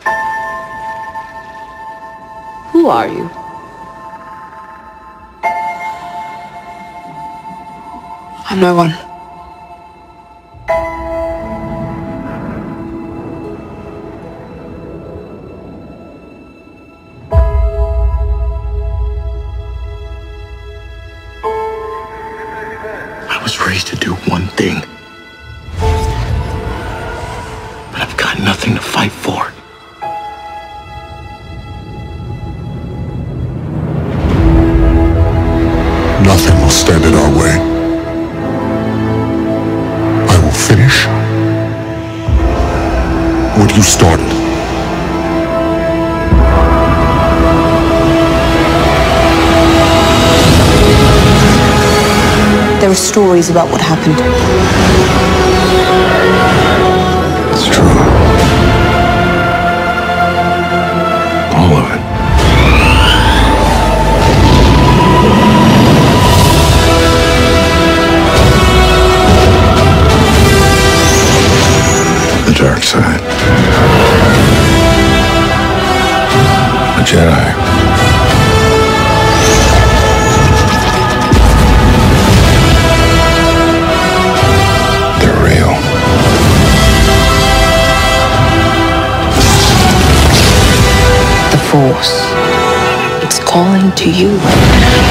Who are you? I'm no one. I was raised to do one thing. But I've got nothing to fight for. Nothing will stand in our way. I will finish what you started. There are stories about what happened. It's true. All of it. The dark side. A Jedi. They're real. The Force. It's calling to you.